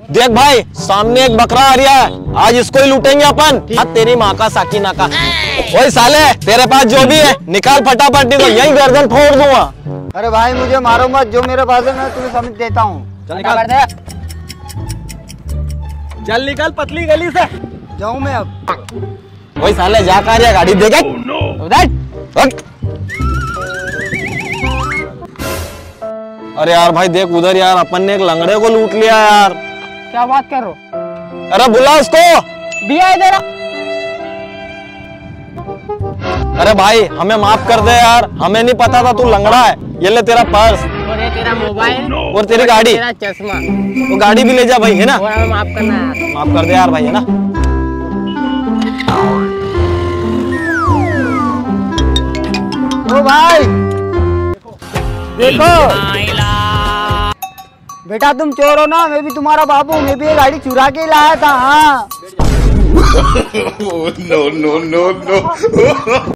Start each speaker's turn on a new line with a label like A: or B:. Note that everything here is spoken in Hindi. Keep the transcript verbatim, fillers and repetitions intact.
A: देख भाई, सामने एक बकरा आ रहा है, आज इसको ही लूटेंगे अपन। हाँ तेरी माँ का साकी नाका। ओए साले, तेरे पास जो भी है निकाल फटाफट, नहीं तो यही गर्दन फोड़ दूंगा।
B: अरे भाई मुझे मारो मत, जो मेरे पास है मैं तुम्हें समझ देता हूँ।
A: चल निकाल, चल निकाल पतली गली से।
B: जाऊँ मैं अब?
A: वही साले जा कर या गाड़ी देगा। अरे यार भाई देख उधर यार, अपन ने एक लंगड़े को लूट लिया यार।
B: क्या बात कर रहे हो?
A: अरे बुला उसको।
B: दिया इधर।
A: अरे भाई हमें माफ कर दे यार, हमें नहीं पता था तू लंगड़ा है। ये ले तेरा पर्स
B: और ये तेरा मोबाइल
A: और तेरी गाड़ी,
B: तेरा चश्मा।
A: वो गाड़ी भी ले जा भाई, है ना?
B: और हमें माफ करना है।
A: माफ कर दे यार भाई, है ना?
B: ओ भाई देखो बेटा, तुम चोर हो ना, मैं भी तुम्हारा बाबू हूँ, मैं भी ये गाड़ी चुरा के लाया था। हाँ।
C: No no no no